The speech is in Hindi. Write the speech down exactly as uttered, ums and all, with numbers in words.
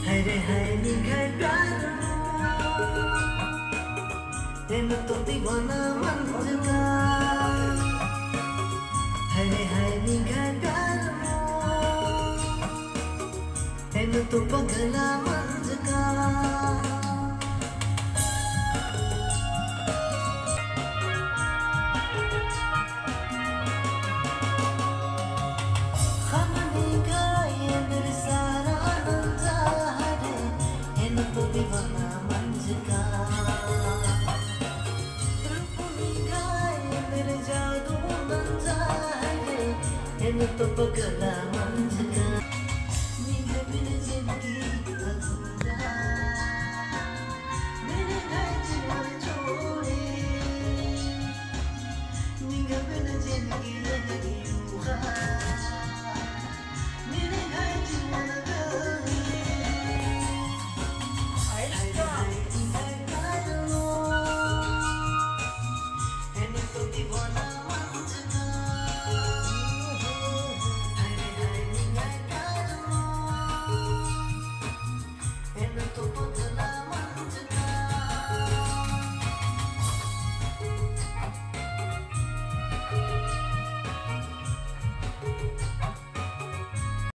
हरे हाय निघाय गानो तेनु तो दीवाना मंजगा हरे हाय निघाय गानो तेनु तो पगला मंजगा दीवाना मंजगा रूपुनी गाए मेरे जादू मंजा है इन तो पगला